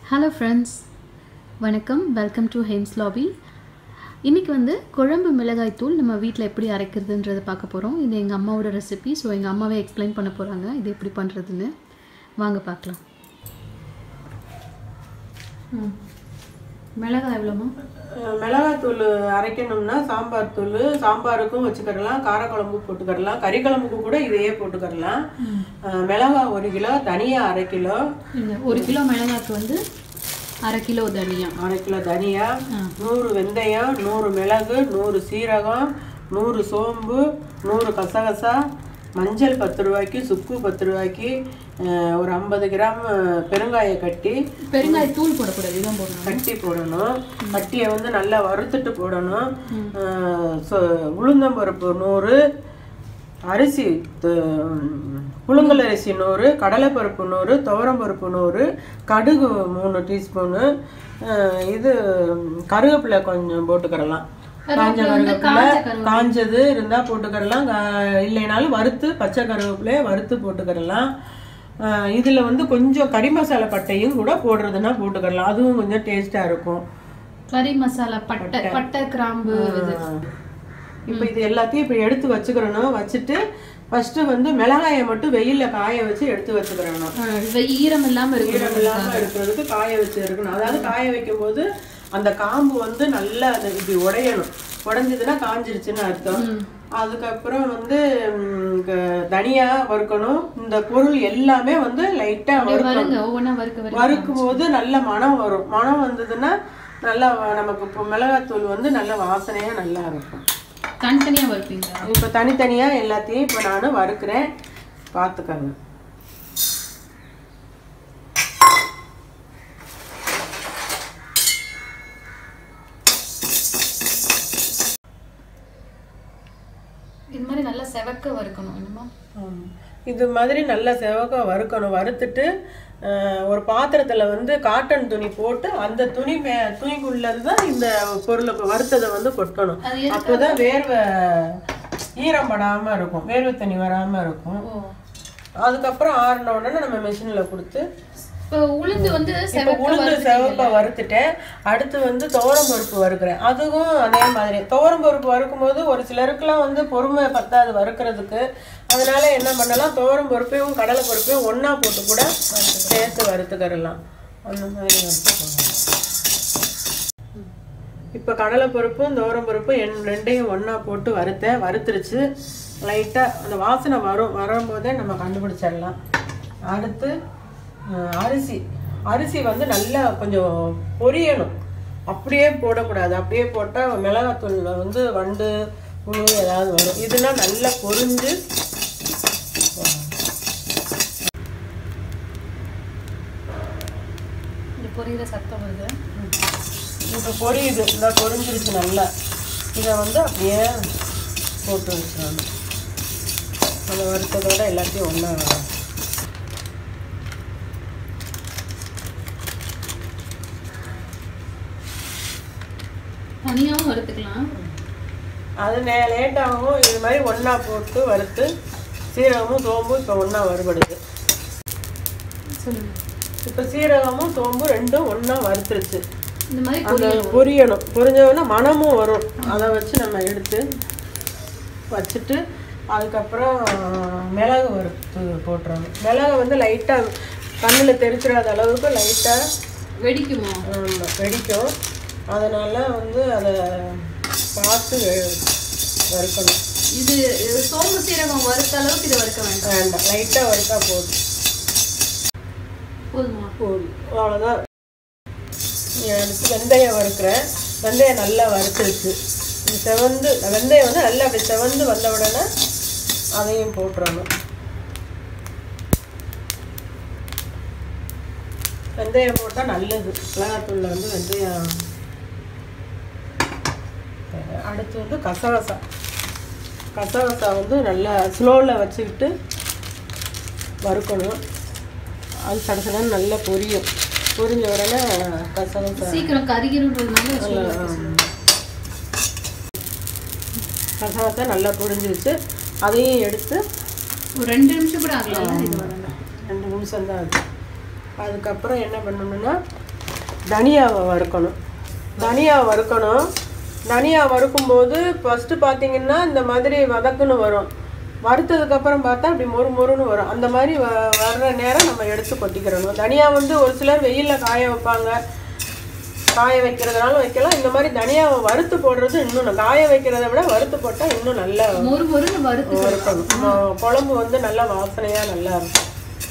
Hello friends, வணக்கம், welcome to Hames Lobby. இன்னைக்கு வந்து குழம்பு மிளகாய் தூள் நம்ம வீட்ல எப்படி அரைக்கிறதுன்றதை பார்க்க போறோம். இது எங்க அம்மாவோட ரெசிபி. சோ எங்க அம்மாவே எக்ஸ்பிளைன் பண்ண போறாங்க இது எப்படி பண்றதுன்னு. வாங்க பார்க்கலாம். மிளகாய் எவ்வளவுமா? மிளகாய் தூள் அரைக்கணும்னா சாம்பார் தூள் சாம்பாருக்கும் வச்சுக்கலாம், காரக்குழம்பு போட்டுக்கலாம், கறி குழம்புக்கு கூட இதையே போட்டுக்கலாம். மிளகாய் 1 கிலோ, தனியா 1/2 கிலோ. 1 கிலோ மிளகாய்க்கு வந்து 1/2 கிலோ தனியா, 1/2 கிலோ தனியா, 100 வெந்தயம், 100 மிளகு, 100 சீரகம், 100 சோம்பு, 100 கசகசா, மஞ்சள் 10 ரூபாய்க்கு, சுக்கு 10 ரூபாய்க்கு, ஒரு 50 கிராம் பெருங்காய கட்டி. பெருங்காய தூள் போடக்கூடாது, இதான் போடணும். கட்டி போடணும். கட்டியை வந்து நல்லா வறுத்துட்டு போடணும். உளுந்தம்பருப்பு 100, அரிசி புழுங்கல் அரிசி 100, கடலைப்பருப்பு 100, துவரம்பருப்பு 100, கடுகு 3 டீஸ்பூனு, இது கருவேப்பிலை கொஞ்சம் போட்டுக்கிறலாம். காஞ்ச கருவேப்பிலை காஞ்சது இருந்தா போட்டுக்கிறலாம், இல்லைனாலும் வறுத்து பச்சை கருவேப்பிலையை வறுத்து போட்டுக்கிறலாம். இதுல வந்து கொஞ்சம் கறி மசாலா பட்டையும் கூட போடுறதுன்னா போட்டுக்கிறலாம், அதுவும் கொஞ்சம் டேஸ்டா இருக்கும். கறி மசாலா பட்டை கிராம்பு. இப்போ இது எல்லாத்தையும் இப்படி எடுத்து வச்சுக்கிறணும். வச்சுட்டு ஃபர்ஸ்ட் வந்து மிளகாயை மட்டும் வெயில்ல காய வச்சு எடுத்து வச்சுக்கிறணும். ஈரம் இல்லாம இருக்கிறதுக்கு காய வச்சு இருக்கணும். அதாவது காய வைக்கும் போது அந்த காம்பு வந்து நல்லா இப்படி உடையணும். உடைஞ்சதுன்னா காஞ்சிருச்சுன்னு அர்த்தம். அதுக்கப்புறம் வந்து தனியா வறுக்கணும். இந்த பொருள் எல்லாமே வந்து லைட்டா வறுக்கும் போது நல்ல மனம் வரும். மனம் வந்ததுன்னா நல்லா நமக்கு இப்போ மிளகாத்தூள் வந்து நல்ல வாசனையா நல்லா இருக்கும். தனித்தனியா வறுப்பீங்க? இப்போ தனித்தனியா எல்லாத்தையும் இப்போ நான் வறுக்கிறேன், பார்த்துக்கங்க. இது மாதிரி நல்லா செவக்க வறுக்கணும். என்னமா இது மாதிரி நல்லா செவக்க வறுக்கணும். வறுத்துட்டு ஒரு பாத்திரத்துல வந்து காட்டன் துணி போட்டு அந்த துணிக்குள்ளதான் இந்த பொருளை வறுத்ததை வந்து கொட்டணும். அப்போதான் வேர்வை ஈரம் படாம இருக்கும், வேர்வை தண்ணி வராம இருக்கும். அதுக்கப்புறம் ஆறின உடனே நம்ம மிஷின்ல கொடுத்து உளுந்து வந்து செவப்பா வறுத்துட்டேன். அடுத்து வந்து துவரம் பருப்பு வறுக்கிறேன். அதுவும் அதே மாதிரி துவரம் பருப்பு வறுக்கும் போது ஒரு சிலருக்குலாம் வந்து பொறுமை பத்தாது வறுக்கிறதுக்கு. அதனால என்ன பண்ணலாம், துவரம் பருப்பையும் கடலை பருப்பையும் ஒன்னா போட்டு கூட சேர்த்து வறுத்துக்கிறலாம். அந்த மாதிரி வறுத்துக்கணும். இப்போ கடலை பருப்பும் துவரம் பருப்பும் ரெண்டையும் ஒன்னா போட்டு வறுத்தேன். வறுத்துருச்சு. லைட்டா அந்த வாசனை வரும்போதே நம்ம கண்டுபிடிச்சிடலாம். அடுத்து அரிசி வந்து நல்லா கொஞ்சம் பொரியணும். அப்படியே போடக்கூடாது. அப்படியே போட்டால் மிளகாத்தூள்ல வந்து வண்டு புழு ஏதாவது வரும். இதுனா நல்லா பொரிஞ்சு பொரியிற சத்தம் வருது. இப்போ பொரியுது, இந்த பொரிஞ்சிருச்சு நல்லா. இதை வந்து அப்படியே போட்டு வச்சுக்கணும். அந்த வறுத்ததோட எல்லாத்தையும் ஒன்றா தனியாகவும் வறுத்துக்கலாம். அது லேட்டாகவும் இது மாதிரி ஒன்றா போட்டு வறுத்து சீரகமும் சோம்பும் இப்போ ஒன்றா வறுபடுது. இப்போ சீரகமும் சோம்பு ரெண்டும் ஒன்றா வறுத்துருச்சு. இந்த மாதிரி அந்த பொரியணும். பொரிஞ்சோன்னா மணமும் வரும். அதை வச்சு நம்ம எடுத்து வச்சுட்டு அதுக்கப்புறம் மிளகு வறுத்து போட்டுறணும். மிளகு வந்து லைட்டாக கண்ணில் தெரிச்சிடாத அளவுக்கு லைட்டாக வெடிக்குமா? வெடிக்கும். அதனால வந்து அதை பார்த்து வறுக்கணும். இது சோம்பு சீரகம் வறுத்த அளவுக்கு இதை வறுக்க வேண்டாம். லைட்டாக வறுத்தா போதும். அவ்வளோதான். அடுத்து வெந்தயம் வறுக்கிறேன். வெந்தயம் நல்லா வறுத்துருச்சு. செவந்து வெந்தயம் வந்து நல்லா அப்படி செவந்து வந்த உடனே அதையும் போட்டுறணும். வெந்தயம் போட்டால் நல்லது. மிளகாத்தூளில் வந்து வெந்தயம். அடுத்து வந்து கசகசா வந்து நல்லா ஸ்லோவில் வச்சுக்கிட்டு வறுக்கணும். அது சடசடன்னு நல்லா பொரியும். பொரிஞ்ச உடனே கசகசா சீக்கிரம் கருகிருன்றதுனால கசகசா நல்லா பொரிஞ்சிருச்சு. அதையும் எடுத்து ஒரு 2 நிமிஷம் கூட ஆகலாம். இது 2 நிமிஷம் தான் ஆகுது. அதுக்கப்புறம் என்ன பண்ணணும்னா தனியாவை வறுக்கணும். தனியா வறுக்கும்போது ஃபஸ்ட்டு பார்த்தீங்கன்னா இந்த மாதிரி வதக்குன்னு வரும். வறுத்ததுக்கப்புறம் பார்த்தா அப்படி மொறு மொறுன்னு வரும். அந்த மாதிரி வர்ற நேரம் நம்ம எடுத்து கொட்டிக்கிறணும். தனியா வந்து ஒரு சிலர் வெயிலில் காய வைப்பாங்க, காய வைக்கிறதுனால வைக்கலாம். இந்த மாதிரி தனியாவை வறுத்து போடுறது இன்னும் காய வைக்கிறத விட வறுத்து போட்டால் இன்னும் நல்லா வறுக்கணும். குழம்பு வந்து நல்லா வாசனையாக நல்லா இருக்கும்.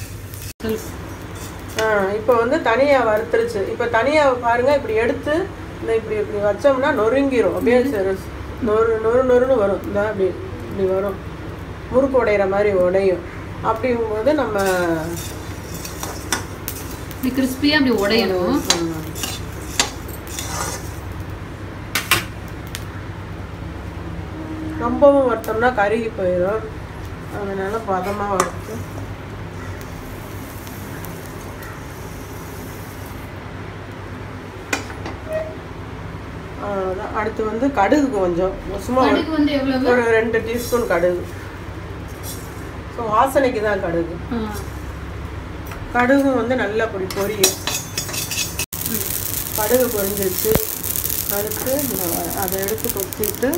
இப்போ வந்து தனியாக வறுத்துருச்சு. இப்போ தனியாக பாருங்கள், இப்படி எடுத்து இந்த இப்படி இப்படி வச்சோம்னா நொறுங்கிரும். அப்படியே நொறுன்னு வரும். இந்த அப்படி இப்படி வரும், முறுக்கு உடையிற மாதிரி உடையும். அப்படிங்கும்போது நம்ம கிறிஸ்பியாக அப்படி உடையணும். ரொம்பவும் வறுத்தோம்னா கருகி போயிடும். அதனால பதமாக வறுத்து அடுத்து வந்து கடுகு கொஞ்சம் சும்மா ஒரு 2 டீஸ்பூன் கடுகு. ஸோ வாசனைக்கு தான் கடுகு. கடுகு வந்து நல்லா பொரியும். கடுகு பொரிஞ்சிருச்சு. அடுத்து அதை எடுத்து கொத்திட்டு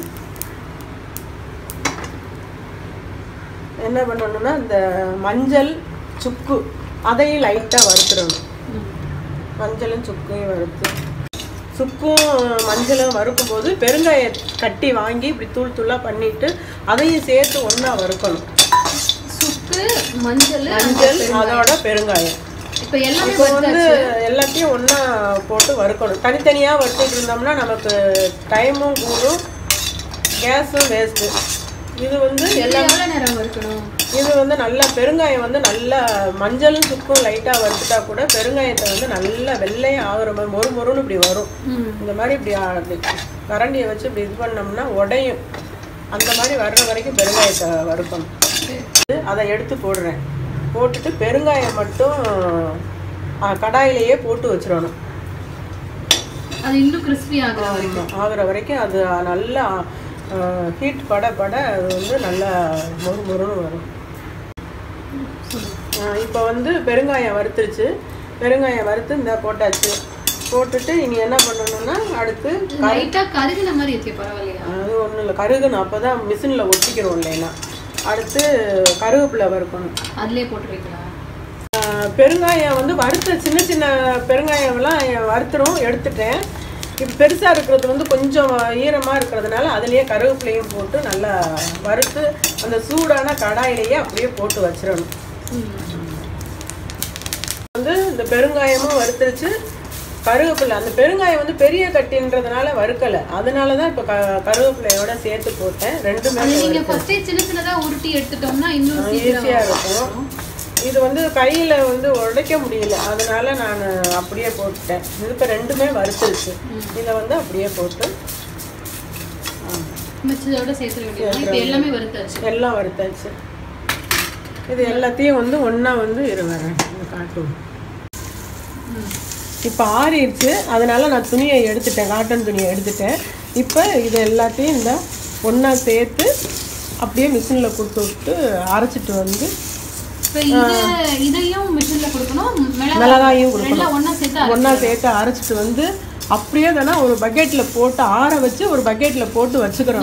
என்ன பண்ணணும்னா இந்த மஞ்சள் சுக்கு அதையும் லைட்டாக வறுத்துடணும். மஞ்சளும் சுக்கையும் வறுத்து, சுக்கும் மஞ்சளும் வறுக்கும்போது பெருங்காய கட்டி வாங்கி இப்படி தூள் தூளாக பண்ணிட்டு அதையும் சேர்த்து ஒன்றா வறுக்கணும். சுக்கு, மஞ்சள், அதோட பெருங்காயம். இப்போ வந்து எல்லாத்தையும் ஒன்றா போட்டு வறுக்கணும். தனித்தனியாக வறுத்துட்டு இருந்தோம்னா நமக்கு டைமும் கூடும், கேஸும் வேஸ்ட்டு. இது வந்து இது வந்து நல்லா பெருங்காயம் வந்து நல்லா மஞ்சளும் சுக்கும் லைட்டாக வறுத்துட்டா கூட பெருங்காயத்தை வந்து நல்லா வெள்ளையாக ஆகுற மாதிரி மொறு மொறுன்னு இப்படி வரும். இந்த மாதிரி இப்படி கரண்டியை வச்சு இப்படி இது பண்ணோம்னா உடையும். அந்த மாதிரி வர்ற வரைக்கும் பெருங்காயத்தை வறுக்கணும். அதை எடுத்து போடுறேன். போட்டுட்டு பெருங்காயம் மட்டும் கடாயிலேயே போட்டு வச்சிடணும். அது இன்னும் கிறிஸ்பி ஆகுற வரைக்கும் அது நல்லா ஹீட் பட அது வந்து நல்லா மொறு மொறுன்னு வரும். இப்போ வந்து பெருங்காயம் வறுத்துருச்சு. பெருங்காயம் வறுத்து இந்த போட்டாச்சு. போட்டுட்டு இனி என்ன பண்ணணும்னா அடுத்து கருகுன மாதிரி இருக்கு. பரவாயில்லையா? அது ஒன்றும் இல்லை, கருகுணும். அப்போ தான் மிஷினில் ஒட்டிக்கிறோம் இல்லைன்னா. அடுத்து கருவேப்பிலை வறுக்கணும். அதுலேயே போட்டு வைக்கலாம். பெருங்காயம் வந்து வறுத்த சின்ன சின்ன பெருங்காயம்லாம் வறுத்துரும் எடுத்துட்டேன். இப்போ பெருசாக இருக்கிறது வந்து கொஞ்சம் ஈரமாக இருக்கிறதுனால அதுலேயே கருவேப்பிலையும் போட்டு நல்லா வறுத்து அந்த சூடான கடாயிலேயே அப்படியே போட்டு வச்சிடணும். வந்து இந்த பெருங்காயமும் வறுத்துருச்சு, கருவேப்பிலை. அந்த பெருங்காயம் வந்து பெரிய கட்டின்றதுனால வறுக்கலை, அதனால தான் இப்போ கருவேப்பிலையோட சேர்த்து போட்டேன். ரெண்டுமே சின்ன சின்னதாக உருட்டி எடுத்துட்டோம்னா இன்னும் ஈஸியாக இருக்கும். இது வந்து கையில் வந்து உடைக்க முடியல, அதனால நான் அப்படியே போட்டுட்டேன். இப்போ ரெண்டுமே வறுத்துருச்சு. இதை வந்து அப்படியே போட்டு எல்லாம் வறுத்தாச்சு. இது எல்லாத்தையும் வந்து ஒன்றா வந்து காட்டும். இப்போ ஆறிடுச்சு, அதனால நான் துணியை எடுத்துட்டேன், காட்டன் துணியை எடுத்துட்டேன். இப்போ இது எல்லாத்தையும் இந்த ஒன்றா சேர்த்து அப்படியே மிஷினில் கொடுத்து விட்டு அரைச்சிட்டு வந்து இதையும் மிஷினில் கொடுக்கணும், மிளகாயும் கொடுக்கணும். ஒன்றா சேர்த்து அரைச்சிட்டு வந்து அப்படியே தானே ஒரு பக்கெட்டில் போட்டு ஆற வச்சு ஒரு பக்கெட்டில் போட்டு வச்சுக்கிறோம்.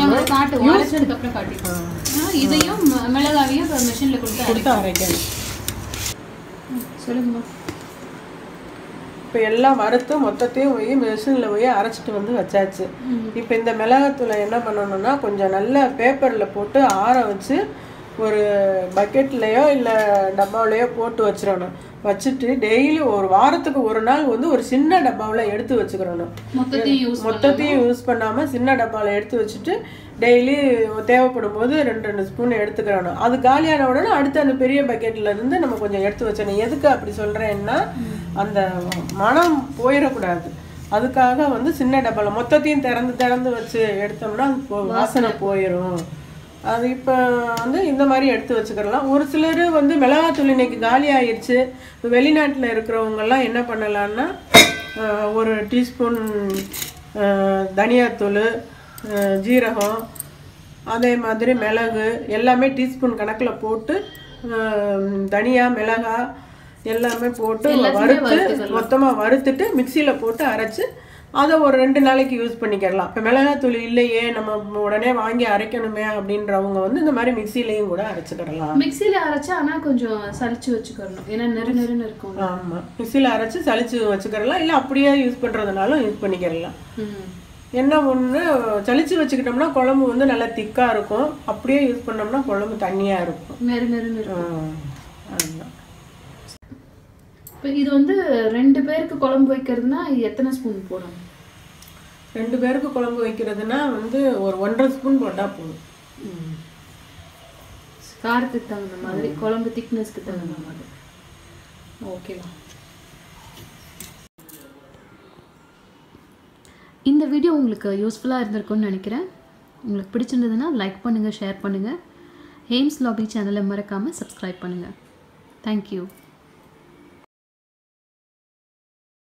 இதையும் மிளகாவையும் மிஷினில் கொடுத்து அரைக்கணும். சொல்லுங்கம்மா. இப்போ எல்லாம் வறுத்து மொத்தத்தையும் போய் மிஷினில் போய் அரைச்சிட்டு வந்து வச்சாச்சு. இப்போ இந்த மிளகாத்தூளை என்ன பண்ணணும்னா கொஞ்சம் நல்ல பேப்பரில் போட்டு ஆற வச்சு ஒரு பக்கெட்லேயோ இல்லை டப்பாவிலையோ போட்டு வச்சிடணும். வச்சுட்டு டெய்லி ஒரு வாரத்துக்கு ஒரு நாள் வந்து ஒரு சின்ன டப்பாவில் எடுத்து வச்சுக்கிறணும். மொத்தத்தையும் யூஸ் பண்ணாமல் சின்ன டப்பாவில் எடுத்து வச்சுட்டு டெய்லி தேவைப்படும் போது 2 ஸ்பூன் எடுத்துக்கிறணும். அது காலியான உடனே அடுத்து அந்த பெரிய பக்கெட்டில் இருந்து நம்ம கொஞ்சம் எடுத்து வச்சிடணும். எதுக்கு அப்படி சொல்கிறேன்னா அந்த மனம் போயிடக்கூடாது, அதுக்காக வந்து சின்ன டப்பாவில் மொத்தத்தையும் திறந்து வச்சு எடுத்தோம்னா வாசனை போயிடும். அது இப்போ வந்து இந்த மாதிரி எடுத்து வச்சுக்கலாம். ஒரு சிலர் வந்து மிளகாத்தூள் இன்னைக்கு காலி ஆயிடுச்சு. இப்போ வெளிநாட்டில் இருக்கிறவங்கெல்லாம் என்ன பண்ணலான்னா 1 டீஸ்பூன் தனியாத்தூள், ஜீரகம், அதே மாதிரி மிளகு எல்லாமே டீஸ்பூன் கணக்கில் போட்டு தனியா மிளகாய் எல்லாமே போட்டு வறுத்து மொத்தமாக வறுத்துட்டு மிக்சியில் போட்டு அரைச்சி அதை ஒரு 2 நாளைக்கு யூஸ் பண்ணிக்கலாம். இப்போ மிளகாத்தூள் இல்லையே நம்ம உடனே வாங்கி அரைக்கணுமே அப்படின்றவங்க வந்து இந்த மாதிரி மிக்சிலையும் கூட அரைச்சிக்கிடலாம். மிக்சியில் அரைச்சா ஆனால் கொஞ்சம் சளிச்சு வச்சுக்கணும், ஏன்னா நெருன்னு இருக்கும். ஆமாம், மிக்சியில் அரைச்சி சளிச்சு வச்சுக்கிடலாம், இல்லை அப்படியே யூஸ் பண்ணுறதுனாலும் யூஸ் பண்ணிக்கிடலாம். என்ன ஒன்று சளிச்சு வச்சுக்கிட்டோம்னா குழம்பு வந்து நல்லா திக்காக இருக்கும், அப்படியே யூஸ் பண்ணோம்னா குழம்பு தண்ணியாக இருக்கும், நெருன்னு இருக்கும். அதுதான். இப்போ இது வந்து 2 பேருக்கு குழம்பு வைக்கிறதுனா எத்தனை ஸ்பூன் போடணும்? 2 பேருக்கு குழம்பு வைக்கிறதுனா வந்து ஒரு 1.5 ஸ்பூன் போட்டால் போதும். காரத்துக்கு தகுந்த மாதிரி, குழம்பு திக்னஸ்க்கு தகுந்த மாதிரி. ஓகேவா? இந்த வீடியோ உங்களுக்கு யூஸ்ஃபுல்லாக இருந்திருக்கும்னு நினைக்கிறேன். உங்களுக்கு பிடிச்சிருந்ததுன்னா லைக் பண்ணுங்கள், ஷேர் பண்ணுங்கள். ஹேம்ஸ் லாபி சேனலை மறக்காமல் சப்ஸ்கிரைப் பண்ணுங்கள். தேங்க்யூ.